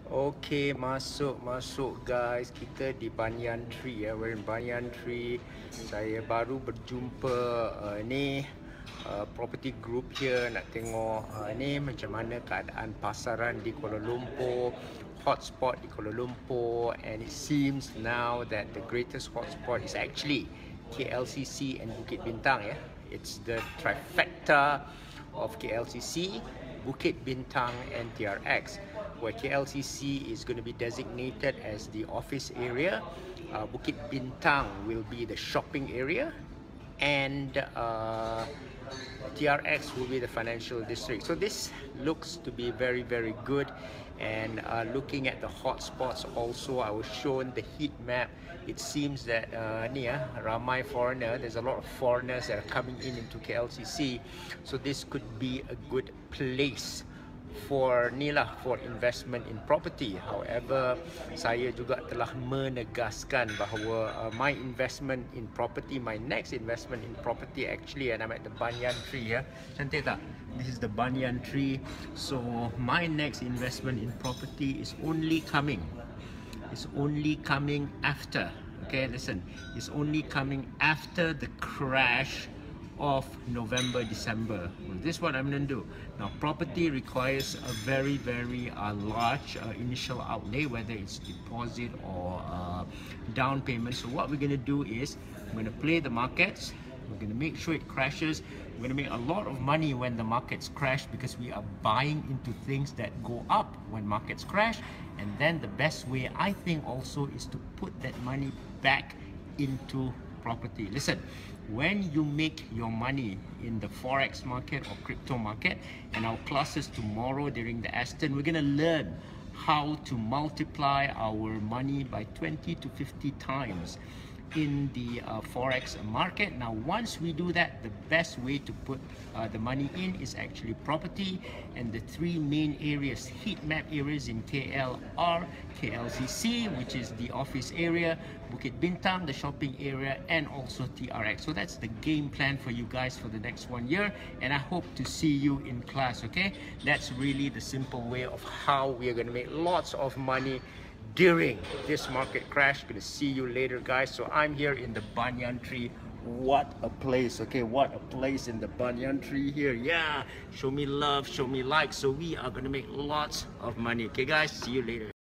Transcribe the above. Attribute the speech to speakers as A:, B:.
A: Okay, masuk guys. Kita di Banyan Tree ya. We're in Banyan Tree. Saya baru berjumpa property group here. Nak tengok ni macam mana keadaan pasaran di Kuala Lumpur, hotspot di Kuala Lumpur, and it seems now that the greatest hotspot is actually KLCC and Bukit Bintang ya. It's the trifecta of KLCC, Bukit Bintang and TRX, where KLCC is going to be designated as the office area, Bukit Bintang will be the shopping area, and TRX will be the financial district. So this looks to be very good. And looking at the hotspots also, I was shown the heat map. It seems that ramai foreigner, there's a lot of foreigners that are coming into KLCC, so this could be a good place for investment in property. However, saya juga telah menegaskan bahawa my investment in property, my next investment in property actually, and I'm at the Banyan Tree ya. Cantik tak? This is the Banyan Tree. So my next investment in property is only coming after, okay, listen, it's only coming after the crash of November, December. Well, this is what I'm going to do. Now, property requires a very large initial outlay, whether it's deposit or down payment. So what we're going to do is, we're going to play the markets. We're going to make sure it crashes. We're going to make a lot of money when the markets crash, because we are buying into things that go up when markets crash. And then the best way, I think, also is to put that money back into property. Listen, when you make your money in the forex market or crypto market, and our classes tomorrow during the Aston, we're going to learn how to multiply our money by 20 to 50 times in the forex market. Now, once we do that, the best way to put the money in is actually property. And the three main areas, heat map areas in KL, are KLCC, which is the office area, Bukit Bintang, the shopping area, and also TRX. So that's the game plan for you guys for the next 1 year, and I hope to see you in class. Okay, that's really the simple way of how we are going to make lots of money during this market crash. Gonna see you later, guys. So I'm here in the Banyan Tree. What a place, okay? What a place in the Banyan Tree here. Yeah, show me love, show me like. So we are gonna make lots of money. Okay, guys, see you later.